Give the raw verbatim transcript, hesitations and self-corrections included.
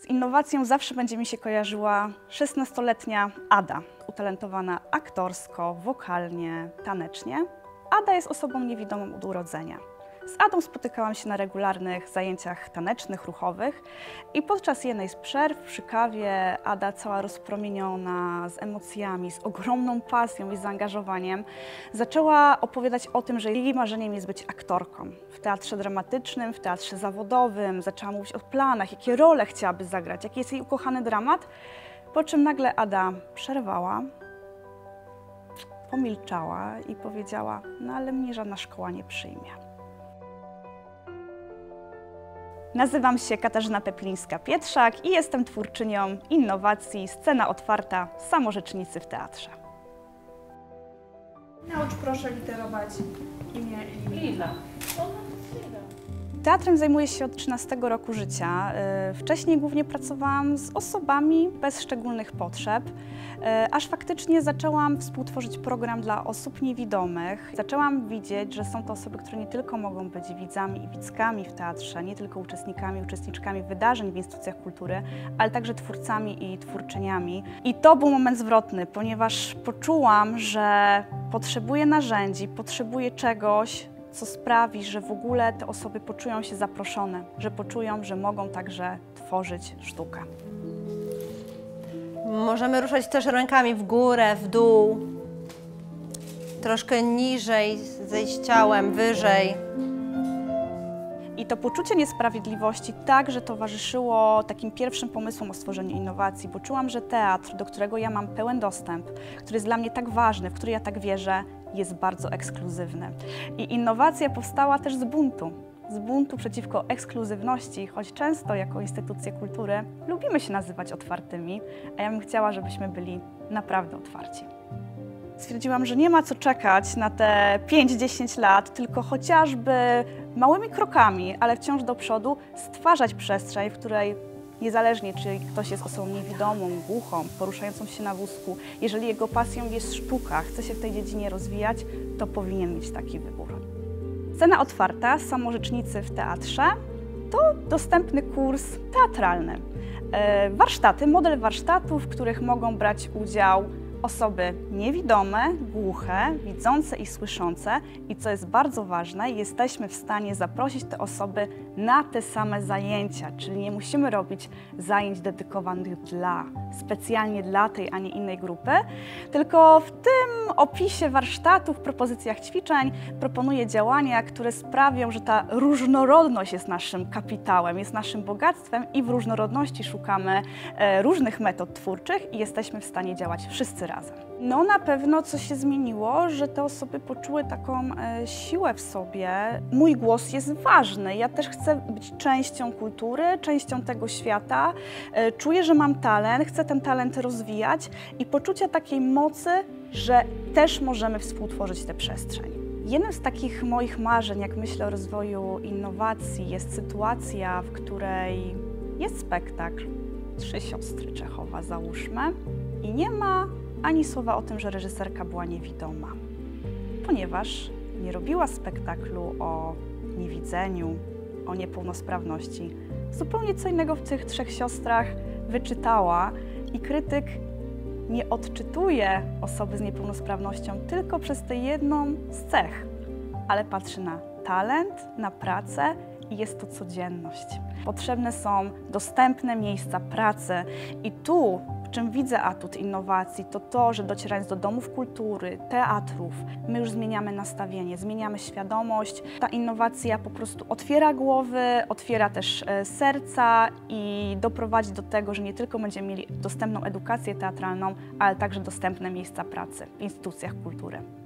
innowacją zawsze będzie mi się kojarzyła szesnastoletnia Ada, utalentowana aktorsko, wokalnie, tanecznie. Ada jest osobą niewidomą od urodzenia. Z Adą spotykałam się na regularnych zajęciach tanecznych, ruchowych i podczas jednej z przerw przy kawie Ada, cała rozpromieniona, z emocjami, z ogromną pasją i zaangażowaniem, zaczęła opowiadać o tym, że jej marzeniem jest być aktorką w teatrze dramatycznym, w teatrze zawodowym. Zaczęła mówić o planach, jakie role chciałaby zagrać, jaki jest jej ukochany dramat, po czym nagle Ada przerwała, pomilczała i powiedziała: no ale mnie żadna szkoła nie przyjmie. Nazywam się Katarzyna Peplińska-Pietrzak i jestem twórczynią innowacji Scena Otwarta Samorzecznicy w teatrze. Naucz proszę literować imię i Liza. Teatrem zajmuję się od trzynastego roku życia. Wcześniej głównie pracowałam z osobami bez szczególnych potrzeb, aż faktycznie zaczęłam współtworzyć program dla osób niewidomych. Zaczęłam widzieć, że są to osoby, które nie tylko mogą być widzami i widzkami w teatrze, nie tylko uczestnikami, uczestniczkami wydarzeń w instytucjach kultury, ale także twórcami i twórczyniami. I to był moment zwrotny, ponieważ poczułam, że potrzebuję narzędzi, potrzebuję czegoś, co sprawi, że w ogóle te osoby poczują się zaproszone, że poczują, że mogą także tworzyć sztukę. Możemy ruszać też rękami w górę, w dół, troszkę niżej, zejść ciałem, wyżej. I to poczucie niesprawiedliwości także towarzyszyło takim pierwszym pomysłom o stworzeniu innowacji, bo czułam, że teatr, do którego ja mam pełen dostęp, który jest dla mnie tak ważny, w który ja tak wierzę, jest bardzo ekskluzywny. I innowacja powstała też z buntu. Z buntu przeciwko ekskluzywności, choć często jako instytucje kultury lubimy się nazywać otwartymi, a ja bym chciała, żebyśmy byli naprawdę otwarci. Stwierdziłam, że nie ma co czekać na te pięć dziesięć lat, tylko chociażby małymi krokami, ale wciąż do przodu, stwarzać przestrzeń, w której niezależnie, czy ktoś jest osobą niewidomą, głuchą, poruszającą się na wózku, jeżeli jego pasją jest sztuka, chce się w tej dziedzinie rozwijać, to powinien mieć taki wybór. Scena Otwarta Samorzecznicy w teatrze to dostępny kurs teatralny. Warsztaty, model warsztatów, w których mogą brać udział osoby niewidome, głuche, widzące i słyszące i co jest bardzo ważne, jesteśmy w stanie zaprosić te osoby na te same zajęcia, czyli nie musimy robić zajęć dedykowanych dla, specjalnie dla tej, a nie innej grupy, tylko w tym opisie warsztatów, propozycjach ćwiczeń proponuję działania, które sprawią, że ta różnorodność jest naszym kapitałem, jest naszym bogactwem i w różnorodności szukamy e, różnych metod twórczych i jesteśmy w stanie działać wszyscy razem. No na pewno coś się zmieniło, że te osoby poczuły taką e, siłę w sobie. Mój głos jest ważny, ja też chcę być częścią kultury, częścią tego świata. E, czuję, że mam talent, chcę ten talent rozwijać i poczucia takiej mocy, że też możemy współtworzyć tę przestrzeń. Jednym z takich moich marzeń, jak myślę o rozwoju innowacji, jest sytuacja, w której jest spektakl Trzy siostry Czechowa, załóżmy, i nie ma ani słowa o tym, że reżyserka była niewidoma, ponieważ nie robiła spektaklu o niewidzeniu, o niepełnosprawności. Zupełnie co innego w tych trzech siostrach wyczytała i krytyk nie odczytuje osoby z niepełnosprawnością tylko przez tę jedną z cech, ale patrzy na talent, na pracę i jest to codzienność. Potrzebne są dostępne miejsca pracy i tu, w czym widzę atut innowacji, to to, że docierając do domów kultury, teatrów, my już zmieniamy nastawienie, zmieniamy świadomość. Ta innowacja po prostu otwiera głowy, otwiera też serca i doprowadzi do tego, że nie tylko będziemy mieli dostępną edukację teatralną, ale także dostępne miejsca pracy w instytucjach kultury.